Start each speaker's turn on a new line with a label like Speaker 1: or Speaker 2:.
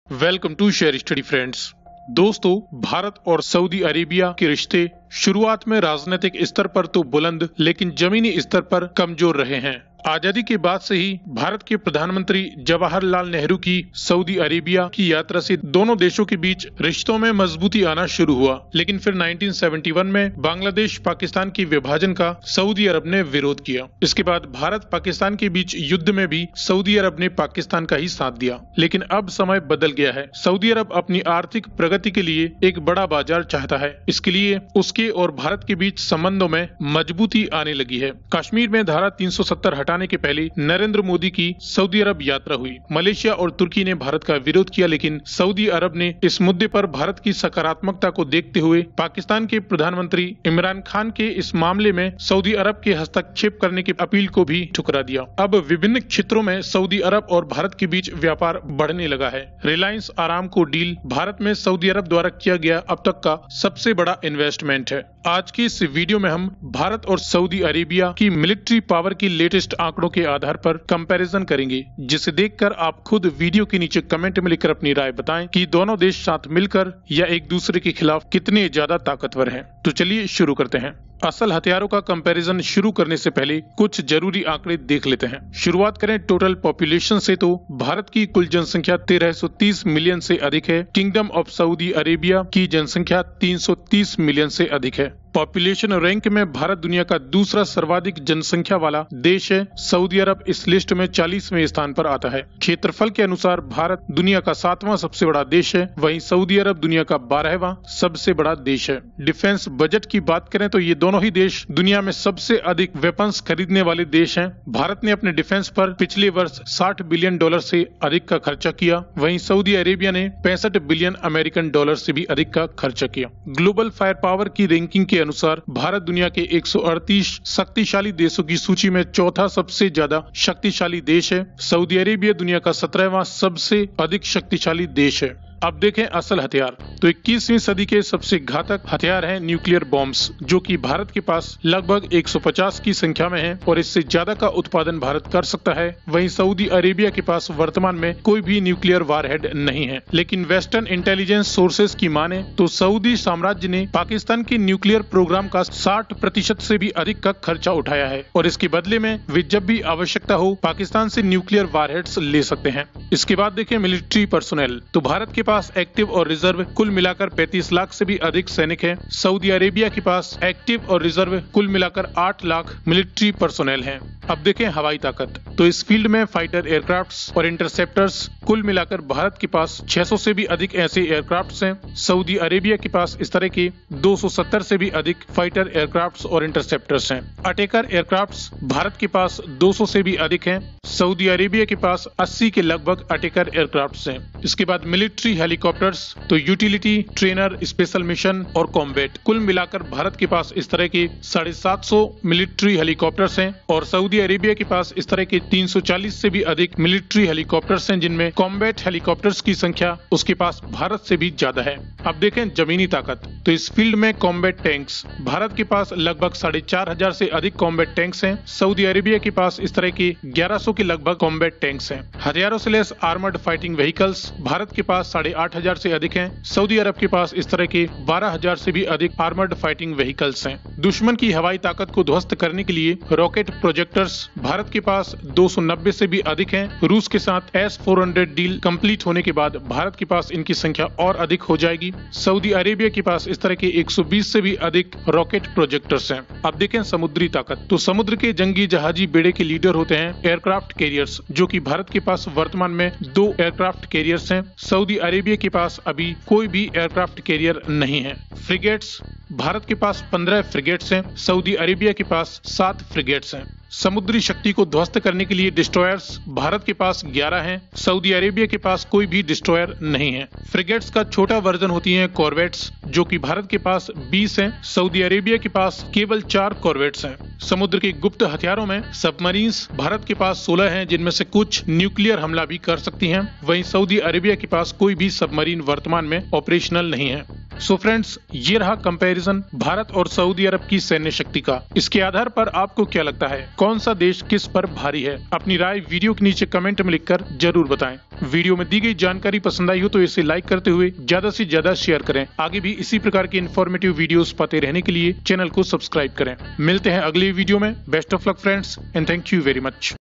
Speaker 1: Welcome to share study friends. दोस्तों, भारत और Saudi Arabia के रिश्ते शुरुआत में राजनीतिक स्तर पर तो बुलंद लेकिन जमीनी स्तर पर कमजोर रहे हैं। आजादी के बाद से ही भारत के प्रधानमंत्री जवाहरलाल नेहरू की सऊदी अरेबिया की यात्रा से दोनों देशों के बीच रिश्तों में मजबूती आना शुरू हुआ, लेकिन फिर 1971 में बांग्लादेश पाकिस्तान के विभाजन का सऊदी अरब ने विरोध किया। इसके बाद भारत पाकिस्तान के बीच युद्ध में भी सऊदी अरब ने पाकिस्तान का ही साथ दिया। लेकिन अब समय बदल गया है। सऊदी अरब अपनी आर्थिक प्रगति के लिए एक बड़ा बाजार चाहता है। इसके लिए उसके और भारत के बीच संबंधों में मजबूती आने लगी है। कश्मीर में धारा 370 हटाने के पहले नरेंद्र मोदी की सऊदी अरब यात्रा हुई। मलेशिया और तुर्की ने भारत का विरोध किया, लेकिन सऊदी अरब ने इस मुद्दे पर भारत की सकारात्मकता को देखते हुए पाकिस्तान के प्रधानमंत्री इमरान खान के इस मामले में सऊदी अरब के हस्तक्षेप करने की अपील को भी ठुकरा दिया। अब विभिन्न क्षेत्रों में सऊदी अरब और भारत के बीच व्यापार बढ़ने लगा है। रिलायंस आरामको डील भारत में सऊदी अरब द्वारा किया गया अब तक का सबसे बड़ा इन्वेस्टमेंट है। आज की इस वीडियो में हम भारत और सऊदी अरेबिया की मिलिट्री पावर की लेटेस्ट आंकड़ों के आधार पर कंपैरिजन करेंगे, जिसे देखकर आप खुद वीडियो के नीचे कमेंट में लिखकर अपनी राय बताएं कि दोनों देश साथ मिलकर या एक दूसरे के खिलाफ कितने ज्यादा ताकतवर हैं। तो चलिए शुरू करते हैं। असल हथियारों का कंपैरिजन शुरू करने से पहले कुछ जरूरी आंकड़े देख लेते हैं। शुरुआत करें टोटल पॉपुलेशन से, तो भारत की कुल जनसंख्या 1330 मिलियन से अधिक है। किंगडम ऑफ सऊदी अरेबिया की जनसंख्या 330 मिलियन से अधिक है। पॉपुलेशन रैंक में भारत दुनिया का दूसरा सर्वाधिक जनसंख्या वाला देश है। सऊदी अरब इस लिस्ट में 40वें स्थान पर आता है। क्षेत्रफल के अनुसार भारत दुनिया का 7वां सबसे बड़ा देश है, वहीं सऊदी अरब दुनिया का 12वां सबसे बड़ा देश है। डिफेंस बजट की बात करें तो ये दोनों ही देश दुनिया में सबसे अधिक वेपन्स खरीदने वाले देश हैं। भारत ने अपने डिफेंस पर पिछले वर्ष $60 बिलियन से अधिक का खर्चा किया, वहीं सऊदी अरेबिया ने $65 बिलियन अमेरिकन डॉलर से भी अधिक का खर्चा किया। ग्लोबल फायर पावर की रैंकिंग के अनुसार भारत दुनिया के 138 शक्तिशाली देशों की सूची में चौथा सबसे ज्यादा शक्तिशाली देश है। सऊदी अरेबिया दुनिया का 17वां सबसे अधिक शक्तिशाली देश है। अब देखें असल हथियार, तो 21वीं सदी के सबसे घातक हथियार हैं न्यूक्लियर बॉम्ब्स, जो कि भारत के पास लगभग 150 की संख्या में है और इससे ज्यादा का उत्पादन भारत कर सकता है। वहीं सऊदी अरेबिया के पास वर्तमान में कोई भी न्यूक्लियर वारहेड नहीं है, लेकिन वेस्टर्न इंटेलिजेंस सोर्सेज की माने तो सऊदी साम्राज्य ने पाकिस्तान के न्यूक्लियर प्रोग्राम का 60% से भी अधिक का खर्चा उठाया है और इसके बदले में वे जब भी आवश्यकता हो पाकिस्तान से न्यूक्लियर वारहेड्स ले सकते हैं। इसके बाद देखें मिलिट्री पर्सोनेल, तो भारत के पास एक्टिव और रिजर्व कुल मिलाकर 35 लाख से भी अधिक सैनिक हैं। सऊदी अरेबिया के पास एक्टिव और रिजर्व कुल मिलाकर 8 लाख मिलिट्री पर्सोनेल हैं। अब देखें हवाई ताकत, तो इस फील्ड में फाइटर एयरक्राफ्ट्स और इंटरसेप्टर्स कुल मिलाकर भारत के पास 600 से भी अधिक ऐसे एयरक्राफ्ट्स हैं। सऊदी अरेबिया के पास इस तरह के 270 से भी अधिक फाइटर एयरक्राफ्ट्स और इंटरसेप्टर्स हैं। अटैकर एयरक्राफ्ट्स भारत के पास 200 से भी अधिक हैं। सऊदी अरेबिया के पास 80 के लगभग अटैकर एयरक्राफ्ट्स हैं। इसके बाद मिलिट्री हेलीकॉप्टर्स, तो यूटिलिटी, ट्रेनर, स्पेशल मिशन और कॉम्बैट कुल मिलाकर भारत के पास इस तरह के 750 मिलिट्री हेलीकॉप्टर्स हैं और सऊदी अरेबिया के पास इस तरह के 340 से भी अधिक मिलिट्री हेलीकॉप्टर्स हैं, जिनमें कॉम्बैट हेलीकॉप्टर्स की संख्या उसके पास भारत से भी ज्यादा है। अब देखें जमीनी ताकत, तो इस फील्ड में कॉम्बैट टैंक्स भारत के पास लगभग 4500 से अधिक कॉम्बैट टैंक्स हैं। सऊदी अरेबिया के पास इस तरह के 1100 के लगभग कॉम्बैट टैंक्स हैं। हथियारों से लैस आर्मर्ड फाइटिंग व्हीकल्स भारत के पास 8,500 से अधिक हैं। सऊदी अरब के पास इस तरह के 12,000 से भी अधिक आर्मर्ड फाइटिंग व्हीकल्स हैं। दुश्मन की हवाई ताकत को ध्वस्त करने के लिए रॉकेट प्रोजेक्टर्स भारत के पास 290 से भी अधिक हैं। रूस के साथ S-400 डील कंप्लीट होने के बाद भारत के पास इनकी संख्या और अधिक हो जाएगी। सऊदी अरेबिया के पास इस तरह के 120 से भी अधिक रॉकेट प्रोजेक्टर्स हैं। अब देखें समुद्री ताकत, तो समुद्र के जंगी जहाजी बेड़े के लीडर होते हैं एयरक्राफ्ट कैरियर्स, जो कि भारत के पास वर्तमान में 2 एयरक्राफ्ट कैरियर्स हैं। सऊदी अरेबिया के पास अभी कोई भी एयरक्राफ्ट कैरियर नहीं है। फ्रिगेट्स भारत के पास 15 फ्रिगेट्स हैं। सऊदी अरेबिया के पास 7 फ्रिगेट्स हैं। समुद्री शक्ति को ध्वस्त करने के लिए डिस्ट्रॉयर्स भारत के पास 11 हैं। सऊदी अरेबिया के पास कोई भी डिस्ट्रॉयर नहीं है। फ्रिगेट्स का छोटा वर्जन होती हैं कॉर्वेट्स, जो कि भारत के पास 20 हैं। सऊदी अरेबिया के पास केवल 4 कॉर्वेट्स हैं। समुद्र के गुप्त हथियारों में सबमरीन्स भारत के पास 16 हैं, जिनमें से कुछ न्यूक्लियर हमला भी कर सकती हैं। वहीं सऊदी अरेबिया के पास कोई भी सबमरीन वर्तमान में ऑपरेशनल नहीं है। सो फ्रेंड्स, ये रहा कंपैरिजन भारत और सऊदी अरब की सैन्य शक्ति का। इसके आधार पर आपको क्या लगता है, कौन सा देश किस पर भारी है? अपनी राय वीडियो के नीचे कमेंट में लिखकर जरूर बताएं। वीडियो में दी गई जानकारी पसंद आई हो तो इसे लाइक करते हुए ज्यादा से ज्यादा शेयर करें। आगे भी इसी प्रकार की इन्फॉर्मेटिव वीडियोस पाते रहने के लिए चैनल को सब्सक्राइब करें। मिलते हैं अगले वीडियो में। Best of luck friends and thank you very much.